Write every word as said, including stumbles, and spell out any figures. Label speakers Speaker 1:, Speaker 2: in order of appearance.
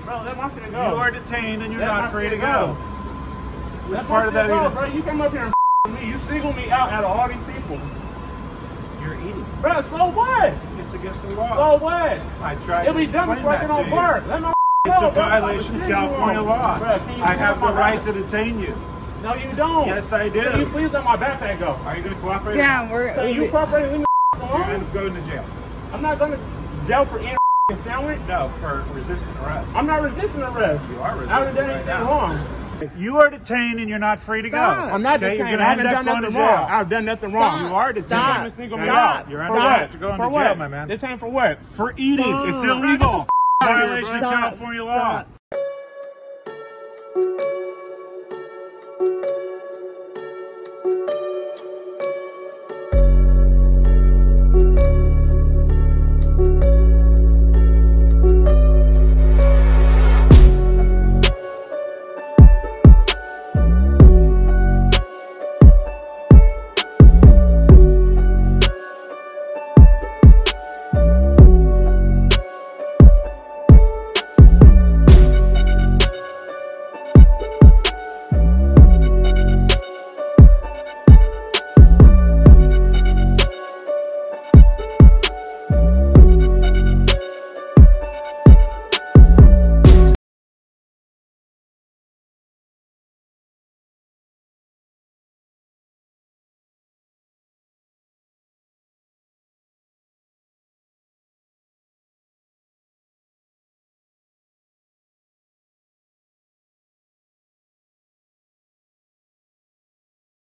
Speaker 1: Bro, let my shit go.
Speaker 2: You are detained and you're
Speaker 1: let
Speaker 2: not free to go.
Speaker 1: go.
Speaker 2: Which
Speaker 1: Let
Speaker 2: part of that
Speaker 1: go,
Speaker 2: even?
Speaker 1: bro. You come up here and with me. You single me out out of all these people.
Speaker 2: You're eating.
Speaker 1: Bro, so what?
Speaker 2: It's against the law.
Speaker 1: So what?
Speaker 2: I tried
Speaker 1: If
Speaker 2: to
Speaker 1: we done this
Speaker 2: explain
Speaker 1: working
Speaker 2: that
Speaker 1: on
Speaker 2: to
Speaker 1: BART,
Speaker 2: you.
Speaker 1: let my
Speaker 2: It's
Speaker 1: go,
Speaker 2: a
Speaker 1: bro.
Speaker 2: violation of California law.
Speaker 1: Bro, can you
Speaker 2: I have the
Speaker 1: my
Speaker 2: right
Speaker 1: backpack?
Speaker 2: to detain you.
Speaker 1: No, you don't.
Speaker 2: Yes, I do.
Speaker 1: Can you please let my backpack go?
Speaker 2: Are you going to cooperate?
Speaker 3: Yeah, we're.
Speaker 1: So you cooperating with me
Speaker 2: You're
Speaker 1: alone?
Speaker 2: going to go into jail.
Speaker 1: I'm not going to jail for any sandwich.
Speaker 2: No, for resisting arrest.
Speaker 1: I'm not resisting arrest.
Speaker 2: You are resisting
Speaker 1: I haven't done
Speaker 2: right
Speaker 1: anything
Speaker 2: now.
Speaker 1: wrong.
Speaker 2: You are detained and you're not free to
Speaker 3: Stop.
Speaker 2: go.
Speaker 1: I'm not
Speaker 2: okay?
Speaker 1: detained.
Speaker 2: You're
Speaker 1: I
Speaker 2: going to
Speaker 1: haven't
Speaker 2: end
Speaker 1: done
Speaker 2: up going
Speaker 1: nothing
Speaker 2: to jail.
Speaker 1: wrong. I've done nothing wrong.
Speaker 2: You are detained.
Speaker 3: Stop.
Speaker 1: You single me
Speaker 3: Stop.
Speaker 1: out.
Speaker 2: You're
Speaker 1: For
Speaker 2: under
Speaker 1: what?
Speaker 2: arrest. You're going
Speaker 1: for
Speaker 2: to
Speaker 1: what?
Speaker 2: jail, my man.
Speaker 1: Detained for what?
Speaker 2: For eating.
Speaker 3: Stop.
Speaker 2: It's illegal.
Speaker 1: Stop.
Speaker 2: Violation of
Speaker 3: Stop.
Speaker 2: California law.
Speaker 3: Stop.